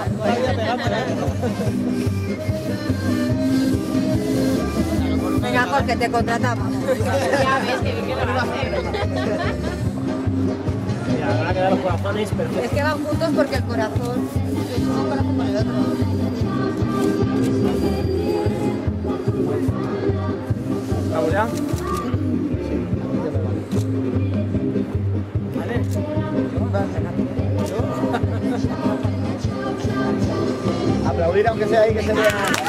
Venga, Jorge, te contratamos. Ya ves que lo va a hacer. Mira, van a quedar los corazones perfectos. Es que van juntos porque el corazón es un corazón con el otro. ¿Vamos ya? ¿Vale? Aplaudir aunque sea ahí que se vea.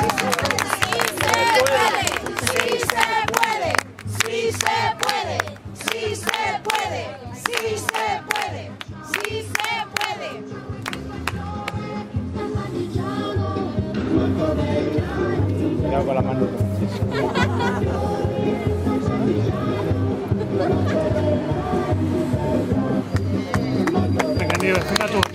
Sí se puede, sí se puede, sí se puede, sí se puede, sí se puede. Cuidado con las manos. Venga, Nieves, venga tú.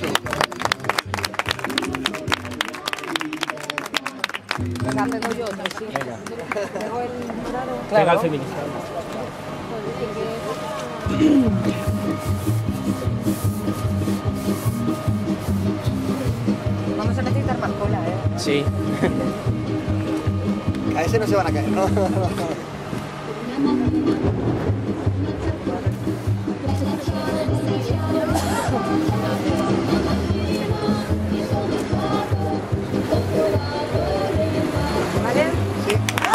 Venga, pego yo otro, sí. Venga. Pego el morado. Pega al feminista. Vamos a necesitar más cola, ¿eh? Sí. A ese no se van a caer, ¿no? ¿Vale? Sí.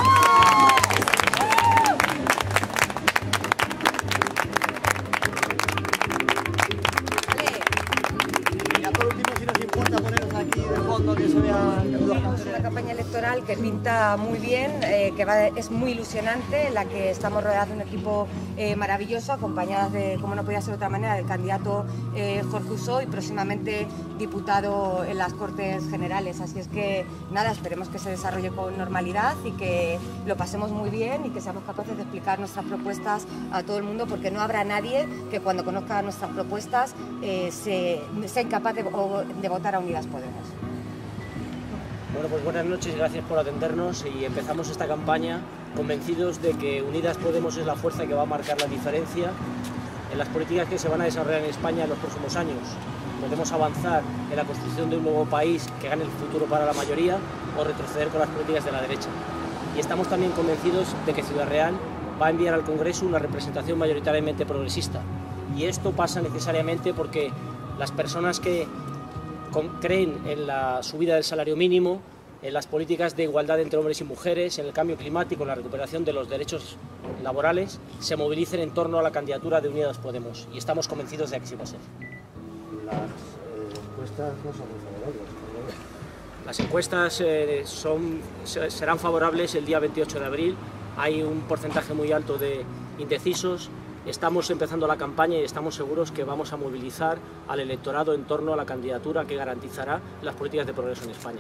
Y ya por último, si nos importa poneros aquí de fondo que se vea Tenemos una campaña electoral que pinta muy bien, es muy ilusionante, en la que estamos rodeados de un equipo maravilloso, acompañadas de, como no podía ser de otra manera, del candidato Jorge Usó y próximamente diputado en las Cortes Generales. Así es que nada, esperemos que se desarrolle con normalidad y que lo pasemos muy bien y que seamos capaces de explicar nuestras propuestas a todo el mundo, porque no habrá nadie que cuando conozca nuestras propuestas sea incapaz de votar a Unidas Podemos. Bueno, pues buenas noches, gracias por atendernos y empezamos esta campaña convencidos de que Unidas Podemos es la fuerza que va a marcar la diferencia en las políticas que se van a desarrollar en España en los próximos años. Podemos avanzar en la construcción de un nuevo país que gane el futuro para la mayoría o retroceder con las políticas de la derecha. Y estamos también convencidos de que Ciudad Real va a enviar al Congreso una representación mayoritariamente progresista. Y esto pasa necesariamente porque las personas que creen en la subida del salario mínimo, en las políticas de igualdad entre hombres y mujeres, en el cambio climático, en la recuperación de los derechos laborales, se movilicen en torno a la candidatura de Unidas Podemos. Y estamos convencidos de que así va a ser. Las encuestas no son muy favorables. Las encuestas serán favorables el día 28 de abril. Hay un porcentaje muy alto de indecisos. Estamos empezando la campaña y estamos seguros que vamos a movilizar al electorado en torno a la candidatura que garantizará las políticas de progreso en España.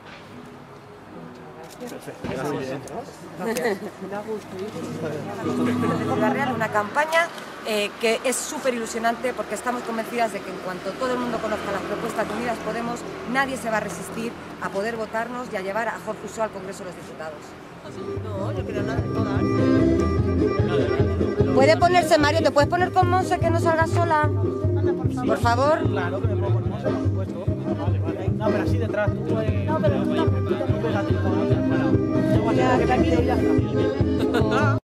Perfecto. Gracias. Gracias. Ciudad Real, una campaña que es súper ilusionante porque estamos convencidas de que en cuanto todo el mundo conozca las propuestas de Unidas Podemos, nadie se va a resistir a poder votarnos y a llevar a Jorge Usó al Congreso de los Diputados. No, yo creo nada de todas. ¿Puede ponerse, Mario? ¿Te puedes poner con Monse que no salga sola? Por favor. Claro que me puedo poner, por supuesto. Vale, vale. No, pero así detrás. No, pero tú pégate. Ya,